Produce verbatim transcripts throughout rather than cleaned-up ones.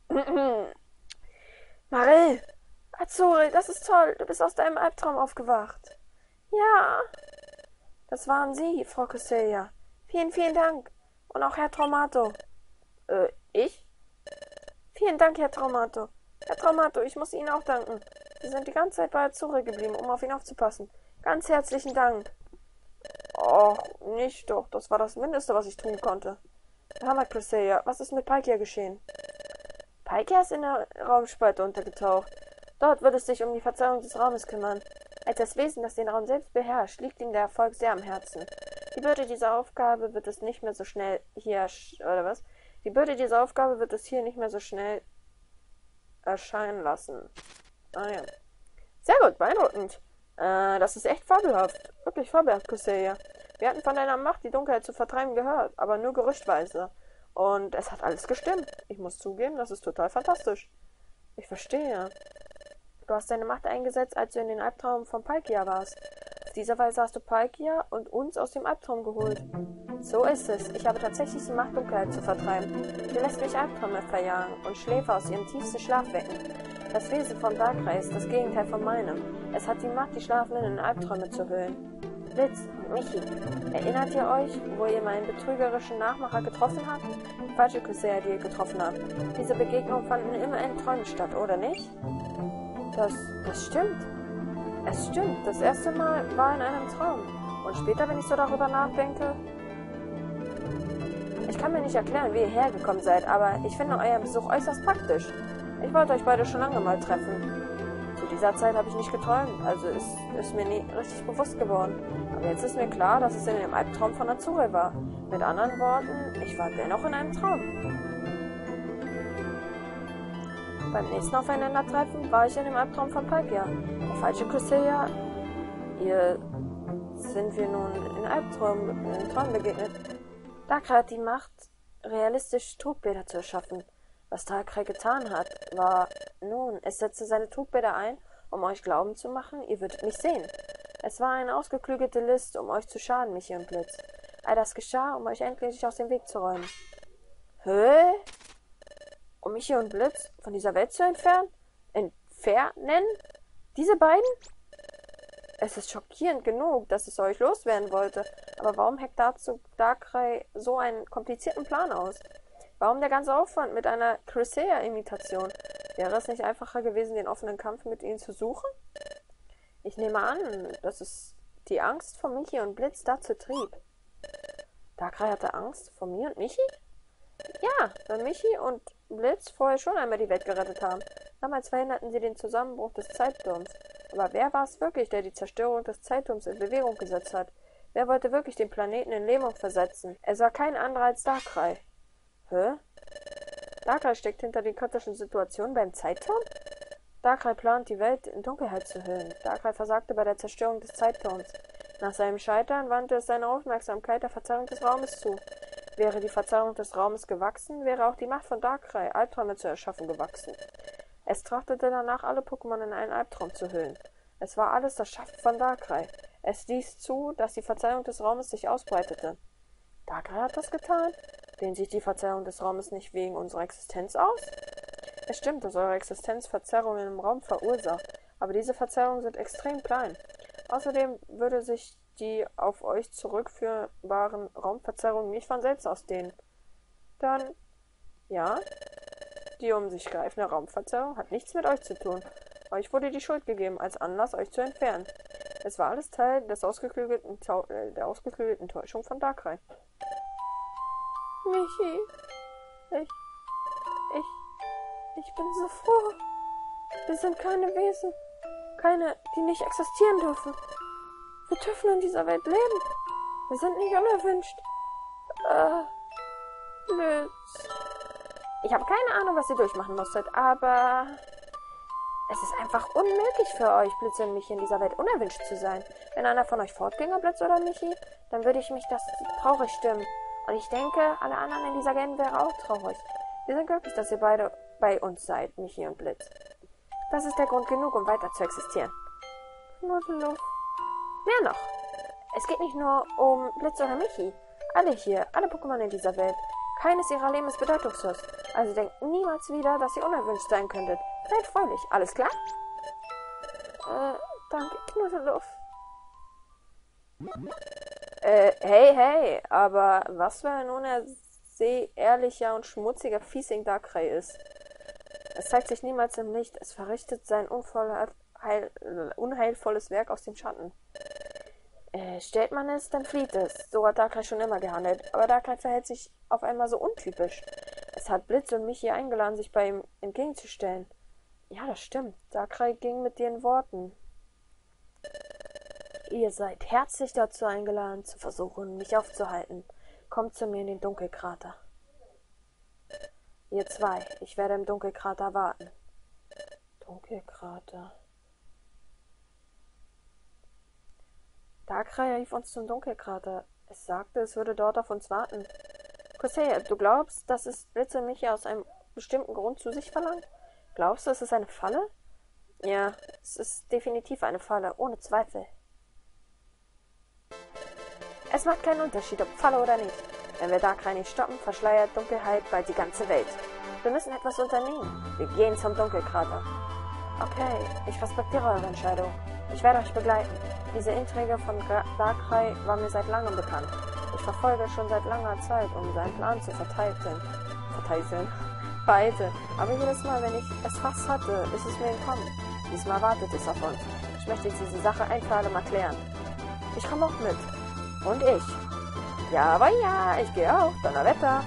Marell! Azuri, das ist toll. Du bist aus deinem Albtraum aufgewacht. Ja, das waren Sie, Frau Cresselia. Vielen, vielen Dank. Und auch Herr Traumato. Äh, ich? Vielen Dank, Herr Traumato. Herr Traumato, ich muss Ihnen auch danken. Sie sind die ganze Zeit bei Azuri geblieben, um auf ihn aufzupassen. Ganz herzlichen Dank. Och, nicht doch. Das war das Mindeste, was ich tun konnte. Hammer, Cresselia, was ist mit Palkia geschehen? Palkia ist in der Raumspalte untergetaucht. Dort wird es sich um die Verzeihung des Raumes kümmern. Als das Wesen, das den Raum selbst beherrscht, liegt ihm der Erfolg sehr am Herzen. Die Bürde dieser Aufgabe wird es nicht mehr so schnell hier, oder was? Die Bürde dieser Aufgabe wird es hier nicht mehr so schnell erscheinen lassen. Ah ja. Sehr gut, beeindruckend. Äh, das ist echt fabelhaft. Wirklich fabelhaft, Cresselia. Wir hatten von deiner Macht, die Dunkelheit zu vertreiben, gehört, aber nur gerüchtweise. Und es hat alles gestimmt. Ich muss zugeben, das ist total fantastisch. Ich verstehe. Du hast deine Macht eingesetzt, als du in den Albtraum von Palkia warst. Auf diese Weise hast du Palkia und uns aus dem Albtraum geholt. So ist es. Ich habe tatsächlich die Macht, Dunkelheit zu vertreiben. Du lässt mich Albträume verjagen und Schläfer aus ihrem tiefsten Schlaf wecken. Das Wesen von Darkrai ist das Gegenteil von meinem. Es hat die Macht, die Schlafenden in Albträume zu hüllen. Blitz, Michi, erinnert ihr euch, wo ihr meinen betrügerischen Nachmacher getroffen habt? Die falsche Cresselia, die ihr getroffen habt. Diese Begegnungen fanden immer in Träumen statt, oder nicht? Das, das stimmt. Es stimmt. Das erste Mal war in einem Traum. Und später, wenn ich so darüber nachdenke... Ich kann mir nicht erklären, wie ihr hergekommen seid, aber ich finde euren Besuch äußerst praktisch. Ich wollte euch beide schon lange mal treffen. Zu dieser Zeit habe ich nicht geträumt, also ist, ist mir nie richtig bewusst geworden. Aber jetzt ist mir klar, dass es in dem Albtraum von Azuri war. Mit anderen Worten, ich war dennoch in einem Traum. Beim nächsten Aufeinandertreffen war ich in dem Albtraum von Palkia. Der falsche Cresselia, ihr sind wir nun in Albträumen, in Träumen begegnet. Darkrai hat die Macht, realistische Trugbilder zu erschaffen. Was Darkrai getan hat, war, nun, es setzte seine Trugbilder ein, um euch glauben zu machen, ihr würdet mich sehen. Es war eine ausgeklügelte List, um euch zu schaden, Michi und Blitz. All das geschah, um euch endlich aus dem Weg zu räumen. Hä? Um Michi und Blitz von dieser Welt zu entfernen? Entfernen? Diese beiden? Es ist schockierend genug, dass es euch loswerden wollte, aber warum hackt dazu Darkrai so einen komplizierten Plan aus? Warum der ganze Aufwand mit einer Cresselia-Imitation? Wäre es nicht einfacher gewesen, den offenen Kampf mit ihnen zu suchen? Ich nehme an, dass es die Angst vor Michi und Blitz dazu trieb. Darkrai hatte Angst vor mir und Michi? Ja, weil Michi und Blitz vorher schon einmal die Welt gerettet haben. Damals verhinderten sie den Zusammenbruch des Zeitturms. Aber wer war es wirklich, der die Zerstörung des Zeitturms in Bewegung gesetzt hat? Wer wollte wirklich den Planeten in Lähmung versetzen? Es war kein anderer als Darkrai. Hä? Darkrai steckt hinter den kritischen Situationen beim Zeitturm? Darkrai plant, die Welt in Dunkelheit zu hüllen. Darkrai versagte bei der Zerstörung des Zeitturms. Nach seinem Scheitern wandte es seine Aufmerksamkeit der Verzerrung des Raumes zu. Wäre die Verzerrung des Raumes gewachsen, wäre auch die Macht von Darkrai, Albträume zu erschaffen, gewachsen. Es trachtete danach, alle Pokémon in einen Albtraum zu hüllen. Es war alles das Schaffen von Darkrai. Es ließ zu, dass die Verzerrung des Raumes sich ausbreitete. Darkrai hat das getan? Dehnt sich die Verzerrung des Raumes nicht wegen unserer Existenz aus? Es stimmt, dass eure Existenz Verzerrungen im Raum verursacht, aber diese Verzerrungen sind extrem klein. Außerdem würde sich die auf euch zurückführbaren Raumverzerrungen nicht von selbst ausdehnen. Dann, ja, die um sich greifende Raumverzerrung hat nichts mit euch zu tun. Euch wurde die Schuld gegeben, als Anlass, euch zu entfernen. Es war alles Teil des ausgeklügelten Tau äh, der ausgeklügelten Täuschung von Darkrai. Michi, ich, ich, ich bin so froh. Wir sind keine Wesen, keine, die nicht existieren dürfen. Wir dürfen in dieser Welt leben. Wir sind nicht unerwünscht. Äh, Blitz. Ich habe keine Ahnung, was ihr durchmachen musstet, aber es ist einfach unmöglich für euch, Blitz und Michi, in dieser Welt unerwünscht zu sein. Wenn einer von euch fortginge, Blitz oder Michi, dann würde ich mich das traurig stimmen. Und ich denke, alle anderen in dieser Gang wären auch traurig. Wir sind glücklich, dass ihr beide bei uns seid, Michi und Blitz. Das ist der Grund genug, um weiter zu existieren. Knuddeluff. Mehr noch. Es geht nicht nur um Blitz oder Michi. Alle hier, alle Pokémon in dieser Welt. Keines ihrer Leben ist bedeutungslos. Also denkt niemals wieder, dass ihr unerwünscht sein könntet. Seid fröhlich. Alles klar? Äh, danke, Knuddeluff. Äh, hey, hey. Aber was, wenn nun er sehr ehrlicher und schmutziger Fiesing Darkrai ist? Es zeigt sich niemals im Licht. Es verrichtet sein unvoller, heil, unheilvolles Werk aus dem Schatten. Äh, stellt man es, dann flieht es. So hat Darkrai schon immer gehandelt. Aber Darkrai verhält sich auf einmal so untypisch. Es hat Blitz und mich hier eingeladen, sich bei ihm entgegenzustellen. Ja, das stimmt. Darkrai ging mit dir in Worten. Ihr seid herzlich dazu eingeladen, zu versuchen, mich aufzuhalten. Kommt zu mir in den Dunkelkrater. Ihr zwei, ich werde im Dunkelkrater warten. Dunkelkrater. Darkrai rief uns zum Dunkelkrater. Es sagte, es würde dort auf uns warten. Corsair, du glaubst, dass es Blitz und mich aus einem bestimmten Grund zu sich verlangt? Glaubst du, es ist eine Falle? Ja, es ist definitiv eine Falle, ohne Zweifel. Es macht keinen Unterschied, ob Falle oder nicht. Wenn wir Darkrai nicht stoppen, verschleiert Dunkelheit bald die ganze Welt. Wir müssen etwas unternehmen. Wir gehen zum Dunkelkrater. Okay, ich respektiere eure Entscheidung. Ich werde euch begleiten. Diese Intrige von Darkrai war mir seit langem bekannt. Ich verfolge schon seit langer Zeit, um seinen Plan zu verteilen. Verteilen. Beide. Aber jedes Mal, wenn ich es fast hatte, ist es mir entkommen. Diesmal wartet es auf uns. Ich möchte diese Sache ein für alle Mal klären. Ich komme auch mit. Und ich. Ja, aber ja, ich gehe auch. Donnerwetter.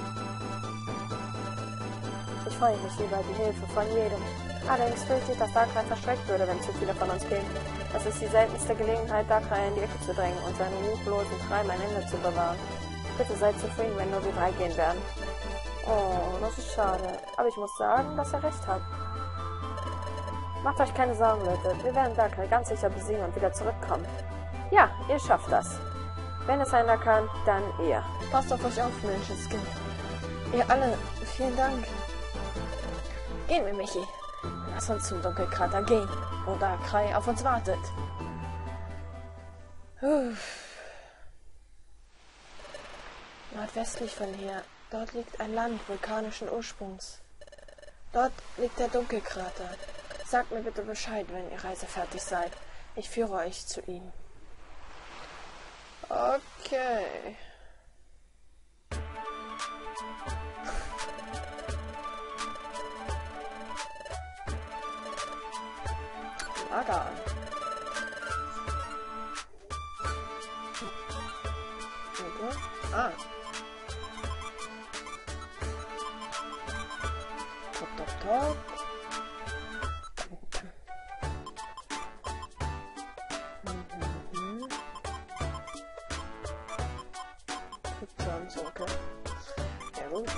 Ich freue mich über die Hilfe von jedem. Allerdings fürchte ich, dass Darkrai verschreckt würde, wenn zu viele von uns gehen. Das ist die seltenste Gelegenheit, Darkrai in die Ecke zu drängen und seinen ruchlosen Treiben ein Ende zu bewahren. Bitte seid zufrieden, wenn nur wir drei gehen werden. Oh, das ist schade. Aber ich muss sagen, dass er recht hat. Macht euch keine Sorgen, Leute. Wir werden Darkrai ganz sicher besiegen und wieder zurückkommen. Ja, ihr schafft das. Wenn es einer kann, dann ihr. Passt auf euch auf, Menschenskin. Ihr alle, vielen Dank. Gehen wir, Michi. Lass uns zum Dunkelkrater gehen, wo Darkrai auf uns wartet. Nordwestlich von hier, dort liegt ein Land vulkanischen Ursprungs. Dort liegt der Dunkelkrater. Sagt mir bitte Bescheid, wenn ihr Reise fertig seid. Ich führe euch zu ihm. Okay. Lager. Okay. Ah. Top, top, top. Mhm. Sonst, okay. Ja gut.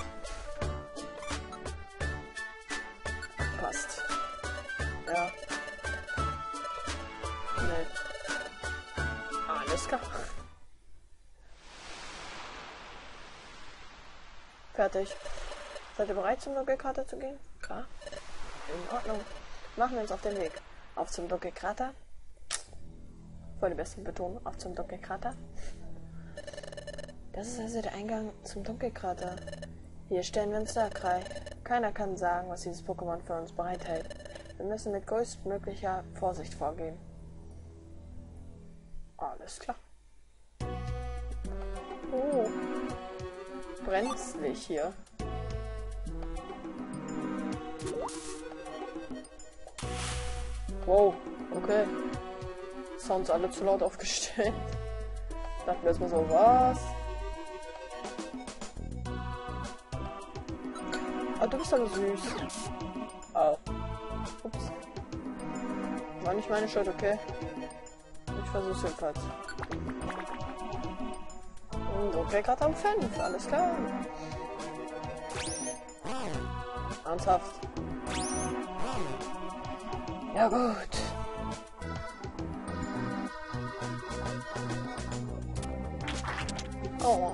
Passt. Ja. Nee. Alles klar. Fertig. Seid ihr bereit, zum Dunkelkrater zu gehen? Klar. In Ordnung. Machen wir uns auf den Weg. Auf zum Dunkelkrater. Voll die besten Betonung. Auf zum Dunkelkrater. Das ist also der Eingang zum Dunkelkrater. Hier stellen wir uns Darkrai. Keiner kann sagen, was dieses Pokémon für uns bereithält. Wir müssen mit größtmöglicher Vorsicht vorgehen. Alles klar. Oh. Brenzlig hier. Wow, okay. Sounds alle zu laut aufgestellt. Dachten wir erstmal so, was? Ah, du bist aber süß. Au. Ups. War nicht meine Schuld, okay? Ich versuch's jedenfalls. Und okay, gerade am fünf, alles klar. Ernsthaft. Ja gut. Oh.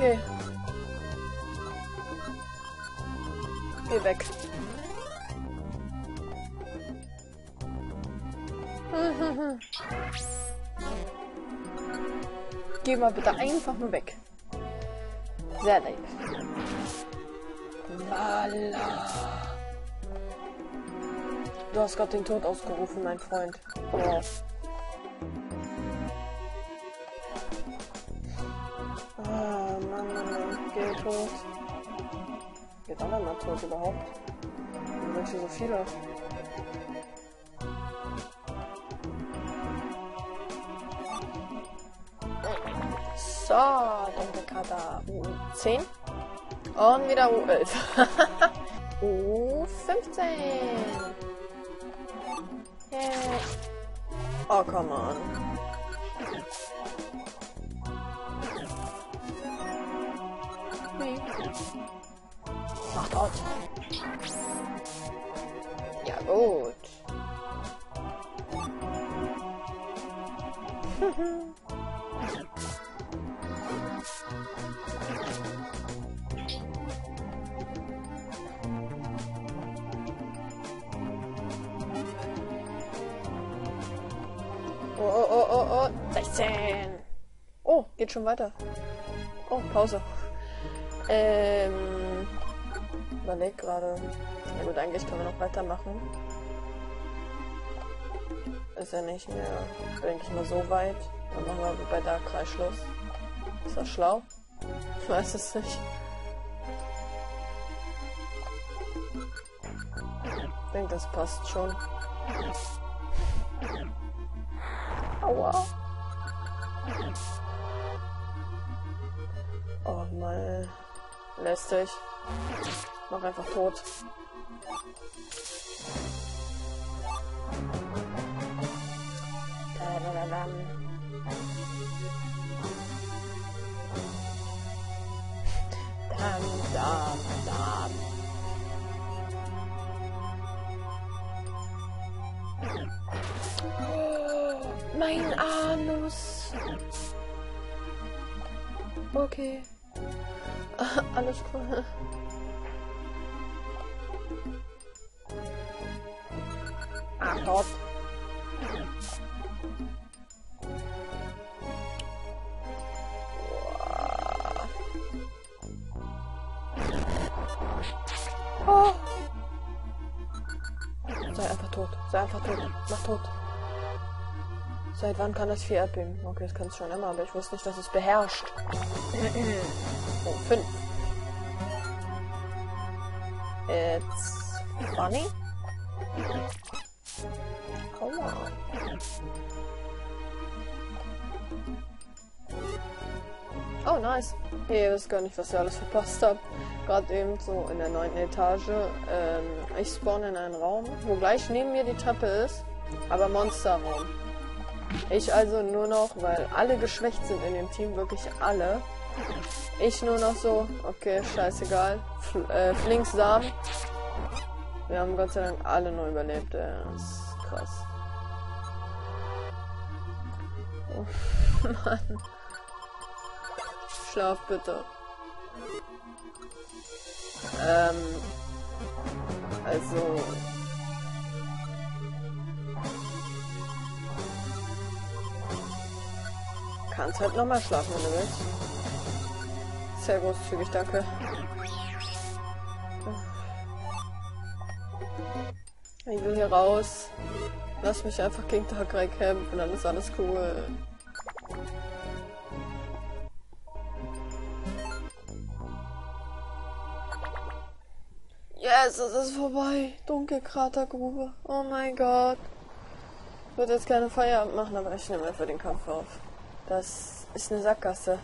Okay. Geh weg. Geh mal bitte einfach nur weg. Sehr lieb. Lala. Du hast gerade den Tod ausgerufen, mein Freund. Oh. Ah, Mann, Mann, Mann. Geh tot. Geht auch mal tot überhaupt? Warum sind hier so viele? So, dann Karte U zehn. Und wieder U elf. U fünfzehn. Yeah. Oh, come on. Macht aus. Ja, gut. Oh, oh, oh, oh, oh. sechzehn. Oh, geht schon weiter. Oh, Pause. Ähm. Überleg gerade. Ja gut, eigentlich können wir noch weitermachen. Ist ja nicht mehr, denke ich mal, so weit. Dann machen wir bei Darkrai Schluss. Ist das schlau? Ich weiß es nicht. Ich denke, das passt schon. Aua. Oh Mann. Lästig. Mach einfach tot. Dam, dam, dam. Oh, mein Anus. Okay. Alles cool. Ah, tot. Oh. Sei einfach tot. Sei einfach tot. Mach tot. Seit wann kann das Vieh erdbeben? Okay, das kann es schon immer, aber ich wusste nicht, dass es beherrscht. Oh, fünf. It's funny. Come on. Oh, nice. Hey, ihr wisst gar nicht, was ihr alles verpasst habt. Gerade eben so in der neunten Etage. Ähm, ich spawn in einen Raum, wo gleich neben mir die Treppe ist, aber Monsterraum. Ich also nur noch, weil alle geschwächt sind in dem Team, wirklich alle. Ich nur noch so, okay, scheißegal. Fl äh, Flinksamen. Wir haben Gott sei Dank alle nur überlebt, ey. Das ist krass. Oh, Mann. Schlaf bitte. Ähm. Also. Kannst halt nochmal schlafen, wenn du willst. Sehr großzügig, danke. Ich will hier raus. Lass mich einfach gegen Darkrai kämpfen, dann ist alles cool. Yes, es ist vorbei. Dunkelkratergrube. Oh mein Gott. Ich würde jetzt keine Feierabend machen, aber ich nehme für den Kampf auf. Das ist eine Sackgasse.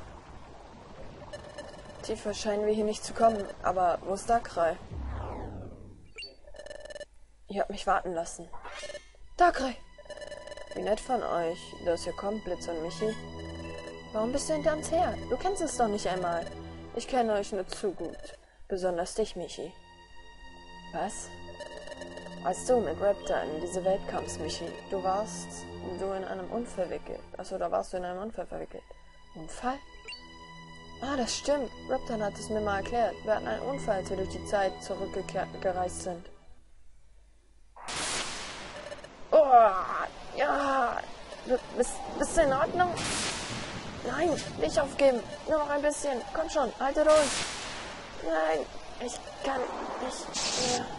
Tiefer scheinen wir hier nicht zu kommen. Aber wo ist Darkrai? Ihr habt mich warten lassen. Darkrai! Wie nett von euch, dass ihr kommt, Blitz und Michi. Warum bist du hinter uns her? Du kennst es doch nicht einmal. Ich kenne euch nur zu gut. Besonders dich, Michi. Was? Als du mit Raptor in diese Welt kamst, Michi, du warst du in einem Unfall verwickelt. Achso, da warst du in einem Unfall verwickelt. Unfall? Ah, das stimmt. Reptan hat es mir mal erklärt. Wir hatten einen Unfall, als wir durch die Zeit zurückgereist sind. Oh, ja. Bist, bist du in Ordnung? Nein, nicht aufgeben. Nur noch ein bisschen. Komm schon, halte durch. Nein, ich kann nicht mehr.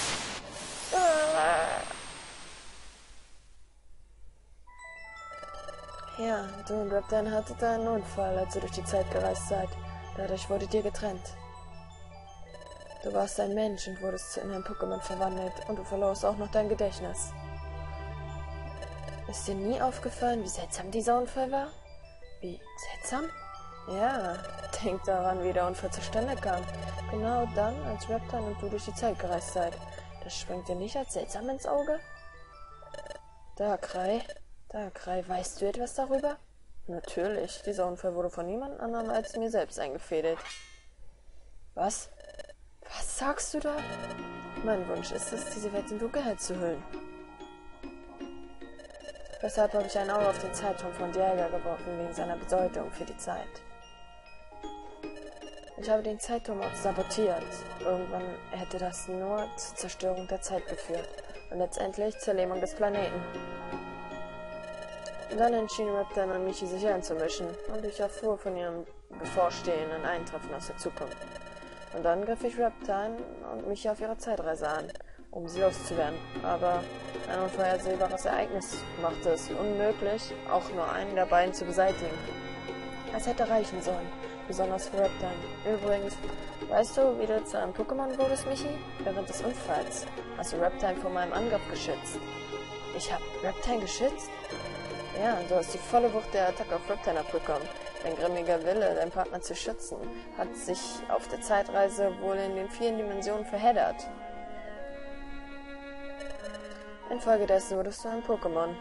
Ja, du und Reptan hattet einen Unfall, als ihr durch die Zeit gereist seid. Dadurch wurdet ihr getrennt. Du warst ein Mensch und wurdest in ein Pokémon verwandelt und du verlorst auch noch dein Gedächtnis. Ist dir nie aufgefallen, wie seltsam dieser Unfall war? Wie seltsam? Ja, denk daran, wie der Unfall zustande kam. Genau dann, als Reptan und du durch die Zeit gereist seid. Das springt dir nicht als seltsam ins Auge? Darkrai, Darkrai, weißt du etwas darüber? Natürlich, dieser Unfall wurde von niemand anderem als mir selbst eingefädelt. Was? Was sagst du da? Mein Wunsch ist es, diese Welt in Dunkelheit zu hüllen. Deshalb habe ich ein Auge auf den Zeitturm von Dialga geworfen, wegen seiner Bedeutung für die Zeit. Ich habe den Zeitturm auch sabotiert. Irgendwann hätte das nur zur Zerstörung der Zeit geführt und letztendlich zur Lähmung des Planeten. Und dann entschieden Reptan und Michi sich einzumischen und ich erfuhr von ihrem bevorstehenden Eintreffen aus der Zukunft. Und dann griff ich Reptan und Michi auf ihre Zeitreise an, um sie loszuwerden. Aber ein unvorhersehbares Ereignis machte es unmöglich, auch nur einen der beiden zu beseitigen. Es hätte reichen sollen, besonders für Reptan. Übrigens, weißt du, wie du zu einem Pokémon wurdest, Michi? Während des Unfalls hast du Reptan vor meinem Angriff geschützt. Ich habe Reptan geschützt? Ja, du hast die volle Wucht der Attacke auf Reptan abbekommen. Dein grimmiger Wille, deinen Partner zu schützen, hat sich auf der Zeitreise wohl in den vielen Dimensionen verheddert. Infolgedessen wurdest du ein Pokémon.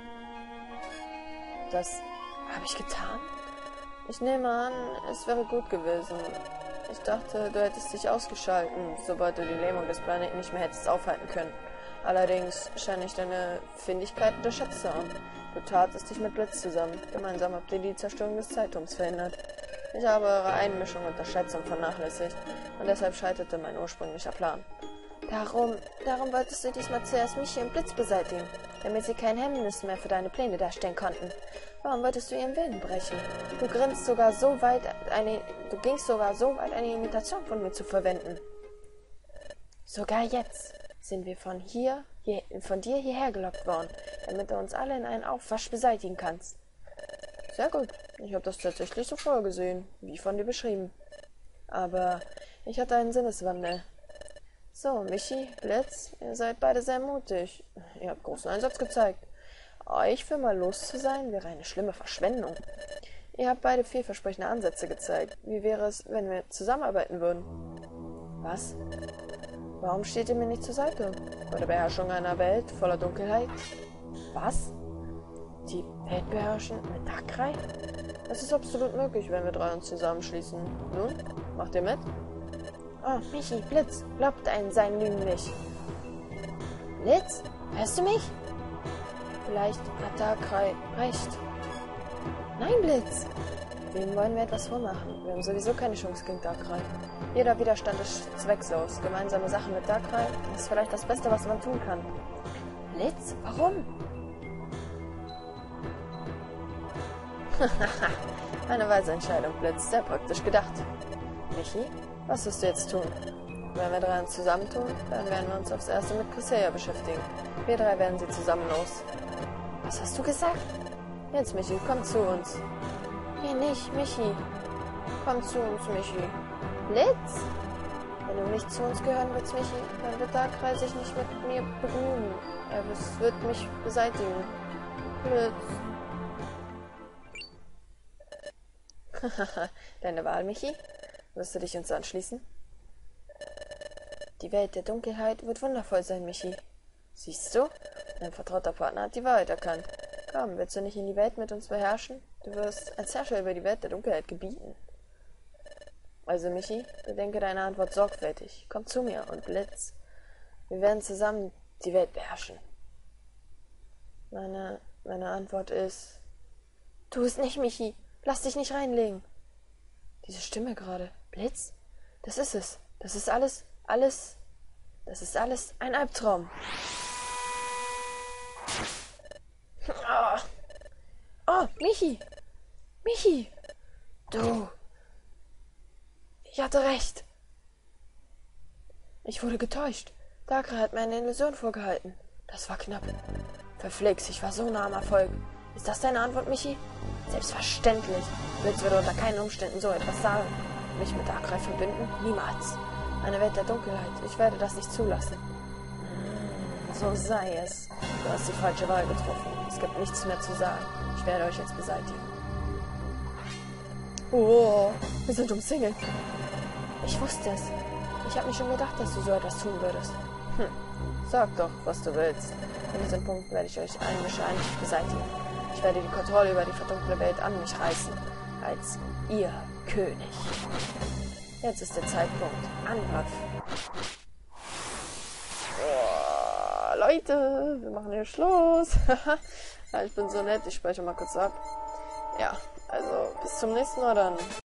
Das habe ich getan? Ich nehme an, es wäre gut gewesen. Ich dachte, du hättest dich ausgeschalten, sobald du die Lähmung des Planeten nicht mehr hättest aufhalten können. Allerdings scheine ich deine Findigkeit unterschätzt zu haben. Du tatest dich mit Blitz zusammen. Gemeinsam habt ihr die Zerstörung des Zeiturms verhindert. Ich habe eure Einmischung und Unterschätzung vernachlässigt und deshalb scheiterte mein ursprünglicher Plan. Darum, darum wolltest du diesmal zuerst Michi und Blitz beseitigen, damit sie kein Hemmnis mehr für deine Pläne darstellen konnten. Warum wolltest du ihren Willen brechen? Du grinst sogar so weit, eine, du gingst sogar so weit, eine Imitation von mir zu verwenden. Sogar jetzt sind wir von hier, hier von dir hierher gelockt worden, damit du uns alle in einen Aufwasch beseitigen kannst. Sehr gut. Ich habe das tatsächlich so vorgesehen, wie von dir beschrieben. Aber ich hatte einen Sinneswandel. So, Michi, Blitz, ihr seid beide sehr mutig. Ihr habt großen Einsatz gezeigt. Euch für mal los zu sein, wäre eine schlimme Verschwendung. Ihr habt beide vielversprechende Ansätze gezeigt. Wie wäre es, wenn wir zusammenarbeiten würden? Was? Warum steht ihr mir nicht zur Seite? Bei der Beherrschung einer Welt voller Dunkelheit? Was? Die Welt beherrschen mit Darkrai? Das ist absolut möglich, wenn wir drei uns zusammenschließen. Nun, macht ihr mit? Oh, Michi, Blitz, glaubt einen seinen Lügen nicht. Blitz? Hörst du mich? Vielleicht hat Darkrai recht. Nein, Blitz! Wem wollen wir etwas vormachen? Wir haben sowieso keine Chance gegen Darkrai. Jeder Widerstand ist zweckslos. Gemeinsame Sachen mit Darkrai ist vielleicht das Beste, was man tun kann. Blitz? Warum? Eine weise Entscheidung, Blitz. Sehr praktisch gedacht. Michi, was wirst du jetzt tun? Wenn wir drei uns zusammentun, dann werden wir uns aufs Erste mit Cresselia beschäftigen. Wir drei werden sie zusammen los. Was hast du gesagt? Jetzt, Michi, komm zu uns. Hier nicht, Michi. Komm zu uns, Michi. Blitz? Wenn du nicht zu uns gehören willst, Michi, dann wird Darkrai sich nicht mit mir begnügen. Er wird mich beseitigen. Blitz. Hahaha, deine Wahl, Michi? Wirst du dich uns anschließen? Die Welt der Dunkelheit wird wundervoll sein, Michi. Siehst du? Dein vertrauter Partner hat die Wahrheit erkannt. Komm, willst du nicht in die Welt mit uns beherrschen? Du wirst als Herrscher über die Welt der Dunkelheit gebieten. Also, Michi, bedenke deine Antwort sorgfältig. Komm zu mir und Blitz. Wir werden zusammen die Welt beherrschen. Meine, meine Antwort ist... Tu es nicht, Michi. Lass dich nicht reinlegen. Diese Stimme gerade. Blitz? Das ist es. Das ist alles, alles, das ist alles ein Albtraum. Oh, oh Michi! Michi! Du! Ich hatte recht. Ich wurde getäuscht. Dagra hat mir eine Illusion vorgehalten. Das war knapp. Verflixt, ich war so nah am Erfolg. Ist das deine Antwort, Michi? Selbstverständlich. Blitz würde unter keinen Umständen so etwas sagen. Mich mit Dagra verbinden? Niemals. Eine Welt der Dunkelheit. Ich werde das nicht zulassen. So sei es. Du hast die falsche Wahl getroffen. Es gibt nichts mehr zu sagen. Ich werde euch jetzt beseitigen. Oh, wir sind umsingelt. Ich wusste es. Ich habe mir schon gedacht, dass du so etwas tun würdest. Hm, sag doch, was du willst. An diesem Punkt werde ich euch allen wahrscheinlich beseitigen. Ich werde die Kontrolle über die verdunkle Welt an mich reißen. Als ihr König. Jetzt ist der Zeitpunkt. Angriff. Oh, Leute, wir machen hier Schluss. Ich bin so nett, ich speichere mal kurz ab. Ja, also bis zum nächsten Mal dann.